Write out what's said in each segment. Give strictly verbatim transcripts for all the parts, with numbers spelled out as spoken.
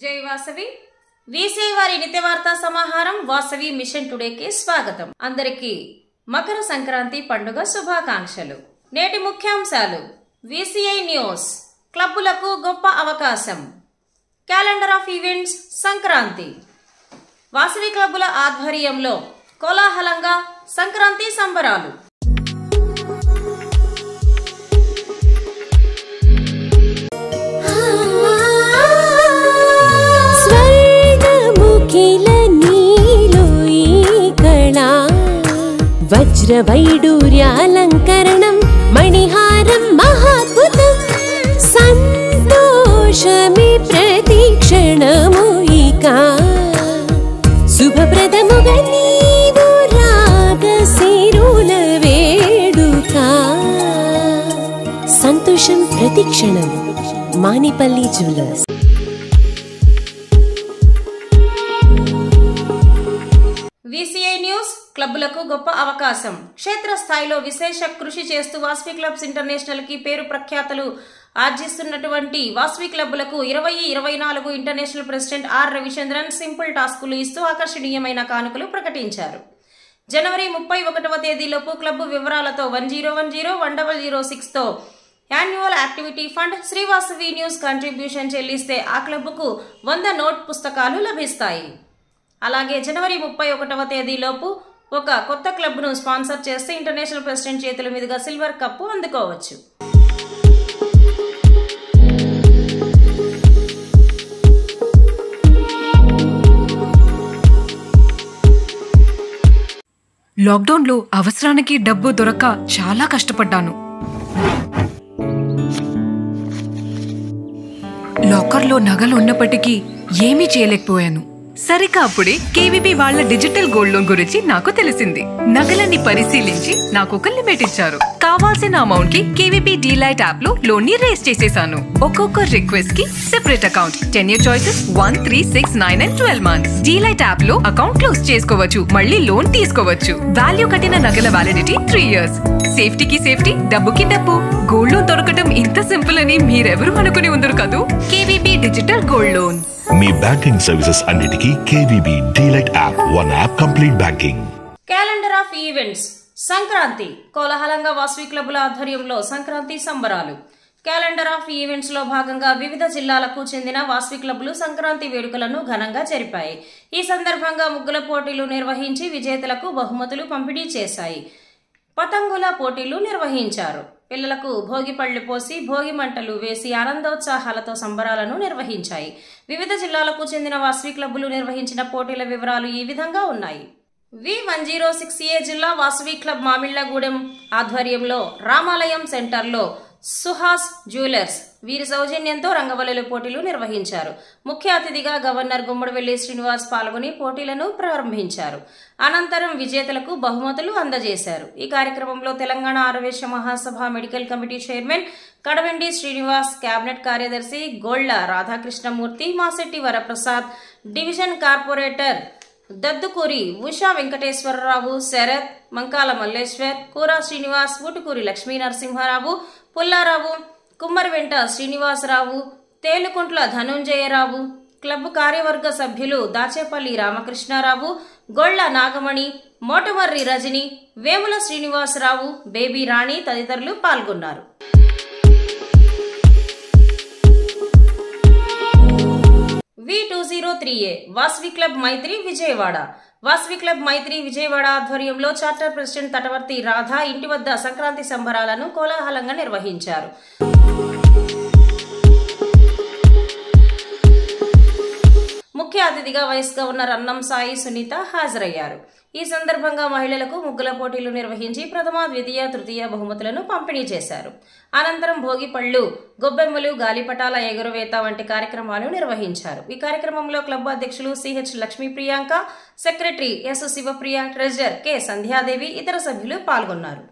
జై వాసవి వీసీ వారి నిత్యవార్తా సమాహారం వాసవి మిషన్ టుడేకి స్వాగతం. అందరికీ మకర సంక్రాంతి పండుగ శుభాకాంక్షలు. నేటి ముఖ్యాంశాలు: వీసీఐ న్యూస్, క్లబ్బులకు గొప్ప అవకాశం, calendar of events Sankranti, Vasavi క్లబ్బుల ఆధ్వర్యంలో కోలాహలంగా సంక్రాంతి సంబరాలు. వజ్ర వైడూర్యాలంకరణం మణిహారం మహాద్భుతం, సంతోషమే ప్రతిక్షణము ఇక శుభప్రదముగా నీవు రాగసిరుల వేడుక. సంతోషం ప్రతిక్షణం. మానిపల్లి జ్యువెలర్స్. వీసీఐ న్యూస్, క్లబ్బులకు గొప్ప అవకాశం. క్షేత్రస్థాయిలో విశేష కృషి చేస్తూ వాసవి క్లబ్స్ ఇంటర్నేషనల్ కి పేరు ప్రఖ్యాతలు ఆర్జిస్తున్నటువంటి వాసవి క్లబ్బులకు ఇరవై ఇరవై నాలుగు international president R Ravichandran simple టాస్కులు ఇస్తూ ఆకర్షణీయమైన కానుకలు ప్రకటించారు. జనవరి ముప్పై ఒకటవ తేదీలోపు క్లబ్బు వివరాలతో one zero one zero one double zero six తో annual activity fund Shri Vasavi news contribution చెల్లిస్తే ఆ క్లబ్బుకు వంద నోట్ పుస్తకాలు లభిస్తాయి. అలాగే జనవరి ముప్పై ఒకటవ తేదీలోపు ఒక కొత్త క్లబ్ను స్పాన్సర్ చేస్తే ఇంటర్నేషనల్ ప్రెసిడెంట్ చేతుల మీదుగా సిల్వర్ కప్పు అందుకోవచ్చు. లాక్డౌన్లో అవసరానికి డబ్బు దొరక్క చాలా కష్టపడ్డాను. లాకర్లో నగలు ఉన్నప్పటికీ ఏమీ చేయలేకపోయాను. సరిగ్గా అప్పుడే కేవీబీ వాళ్ల డిజిటల్ గోల్డ్ లోన్ గురించి నాకు తెలిసింది. నగలన్నీ పరిశీలించి నాకు ఒక లిమిట్ ఇచ్చారు. కావాల్సిన అమౌంట్ కి కేవీబీ డీలైట్ యాప్ లో లోన్ ని రేస్ చేసేసాను. ఒక్కొక్క రిక్వెస్ట్ కి separate account, ten year choices one three six nine and twelve months. Delight app లో అకౌంట్ క్లోజ్ చేసుకోవచ్చు, మళ్ళీ లోన్ తీసుకోవచ్చు. వాల్యూ కట్టిన నగల వ్యాలిడిటీ త్రీ ఇయర్స్. సేఫ్టీకి సేఫ్టీ, డబ్బుకి డబ్బు. గోల్డ్ లోన్ దొరకటం ఇంత సింపుల్ అని మీరెవరు అనుకుని ఉందరు కదూ. KVB digital gold loan. మీ బ్యాంకింగ్ సర్వీసెస్ అన్నిటికీ KVB delight app, one app complete banking. Calendar of events Sankranti. కోలాహలంగా వాసవి క్లబ్బుల ఆధ్వర్యంలో సంక్రాంతి సంబరాలు. క్యాలెండర్ ఆఫ్ ఈవెంట్స్ లో భాగంగా వివిధ జిల్లాలకు చెందిన వాసవి క్లబ్బులు సంక్రాంతి వేడుకలను ఘనంగా జరిపాయి. ఈ సందర్భంగా ముగ్గుల పోటీలు నిర్వహించి విజేతలకు బహుమతులు పంపిణీ చేశాయి. పతంగుల పోటీలు నిర్వహించారు. పిల్లలకు భోగి పళ్లు పోసి భోగి మంటలు వేసి ఆనందోత్సాహాలతో సంబరాలను నిర్వహించాయి. వివిధ జిల్లాలకు చెందిన వాసవి క్లబ్బులు నిర్వహించిన పోటీల వివరాలు ఈ విధంగా ఉన్నాయి. V one zero six A జిల్లా వాసవి క్లబ్ మామిళ్లగూడెం ఆధ్వర్యంలో రామాలయం సెంటర్లో సుహాస్ జ్యువెలర్స్ వీరి సౌజన్యంతో రంగవల్లుల పోటీలు నిర్వహించారు. ముఖ్య అతిథిగా గవర్నర్ గుమ్మడివెల్లి శ్రీనివాస్ పాల్గొని పోటీలను ప్రారంభించారు. అనంతరం విజేతలకు బహుమతులు అందజేశారు. ఈ కార్యక్రమంలో Telangana Aryavysya Mahasabha medical committee chairman Kadavendi Srinivas, cabinet కార్యదర్శి Golla Radhakrishnamurthy, Masetti Varaprasad, division corporator Daddukuri Usha Venkateswararao, Sarath, Mankala Malleshwar, Kura Srinivas, Utukuri Lakshmi Narasimharao, Pullarao, Kummariventa Srinivasarao, Telukuntla Dhanunjayarao, club కార్యవర్గ సభ్యులు దాచేపల్లి రామకృష్ణారావు, గొళ్ల నాగమణి, మోటమర్రి రజని, వేముల శ్రీనివాసరావు, బేబీ రాణి తదితరులు పాల్గొన్నారు. V two zero three A Vasavi club Maitri Vijayawada. Vasavi club Maitri Vijayawada ఆధ్వర్యంలో చార్టర్ ప్రెసిడెంట్ తటవర్తి రాధా ఇంటి వద్ద సంక్రాంతి సంబరాలను కోలాహలంగా నిర్వహించారు. ముఖ్య అతిథిగా వైస్ గవర్నర్ అన్నం సాయి సునీత హాజరయ్యారు. ఈ సందర్భంగా మహిళలకు ముగ్గుల పోటీలు నిర్వహించి ప్రథమ, ద్వితీయ, తృతీయ బహుమతులను పంపిణీ చేశారు. అనంతరం భోగి పళ్లు, గొబ్బెమ్మలు, గాలిపటాల ఎగురవేత వంటి కార్యక్రమాలు నిర్వహించారు. ఈ కార్యక్రమంలో క్లబ్ అధ్యక్షులు CH Lakshmi Priyanka, secretary S Sivapriya, treasurer K Sandhyadevi, ఇతర సభ్యులు పాల్గొన్నారు.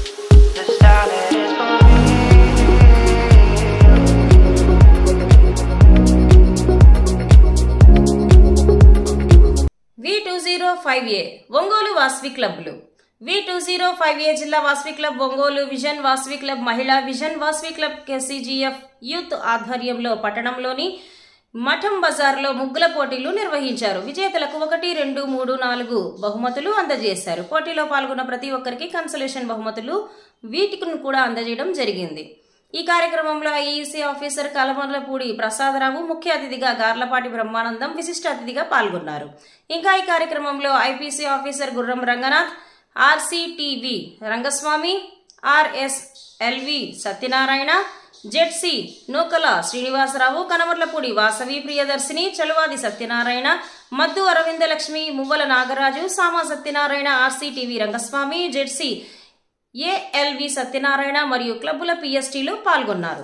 V two zero five A Ongole Vasavi క్లబ్లు. V two zero five A జిల్లా Vasavi club Ongole, vision Vasavi club Mahila, vision Vasavi club KCGF youth ఆధ్వర్యంలో పట్టణంలోని మఠం బజార్లో ముగ్గుల పోటీలు నిర్వహించారు. విజేతలకు ఒకటి రెండు మూడు నాలుగు బహుమతులు అందజేశారు. పోటీలో పాల్గొన్న ప్రతి ఒక్కరికి కన్సలేషన్ బహుమతులు వీటికి కూడా అందజేయడం జరిగింది. ఈ కార్యక్రమంలో ఐఈసీ ఆఫీసర్ కలమర్లపూడి ప్రసాదరావు ముఖ్య అతిథిగా, గార్లపాటి బ్రహ్మానందం విశిష్ట అతిథిగా పాల్గొన్నారు. ఇంకా ఈ కార్యక్రమంలో IPC officer Gurram Ranganath, RCTV Rangaswamy, RSLV Satyanarayana, ZC Nookala Srinivasarao, Kanamarlapudi Vasavi Priyadarshini, Chaluvadi Satyanarayana, Maddu Aravindalakshmi, Muvvala Nagaraju, Sama Satyanarayana, RCTV Rangaswamy, ZC ALV Satyanarayana మరియు క్లబ్బుల పిఎస్టీలు పాల్గొన్నారు.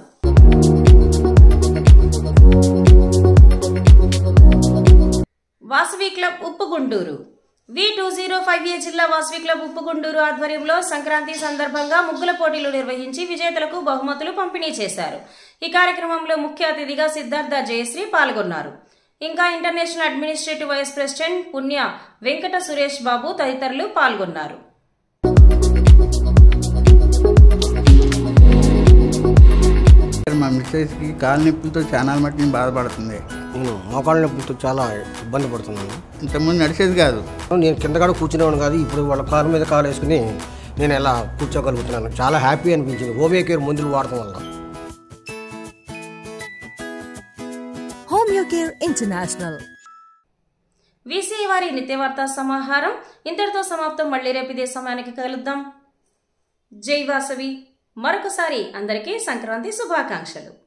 Vasavi club Uppugunturu V two zero five A జిల్లా వాసవి క్లబ్ ఉప్పుగుంటూరు ఆధ్వర్యంలో సంక్రాంతి సందర్భంగా ముగ్గుల పోటీలు నిర్వహించి విజేతలకు బహుమతులు పంపిణీ చేశారు. ఈ కార్యక్రమంలో ముఖ్య అతిథిగా సిద్ధార్థ జయశ్రీ పాల్గొన్నారు. ఇంకా ఇంటర్నేషనల్ అడ్మినిస్ట్రేటివ్ వైస్ ప్రెసిడెంట్ పుణ్య వెంకట సురేష్ బాబు తదితరులు పాల్గొన్నారు. మా మిస్సెస్కి కాలు నొప్పులతో చాలా మట్టి నేను బాధపడుతుంది. నేను మోకాళ్ళ నొప్పులతో చాలా ఇబ్బంది పడుతున్నాను. ఇంతకుముందు నడిచేది కాదు. నేను కింద కూడా కూర్చునేవాడు కాదు. ఇప్పుడు వాళ్ళ కాలు మీద కాలు వేసుకుని నేను ఎలా కూర్చోగలుగుతున్నాను. చాలా హ్యాపీ అనిపించింది హోమియో కేర్ మందులు వాడటం వల్ల. Homeo care international. వీసీ వారి నిత్యవార్తా సమాహారం ఇంతటితో సమాప్తం. మళ్ళీ రేపు ఇదే సమయానికి కలుద్దాం. జై వాసవి. మరొకసారి అందరికీ సంక్రాంతి శుభాకాంక్షలు.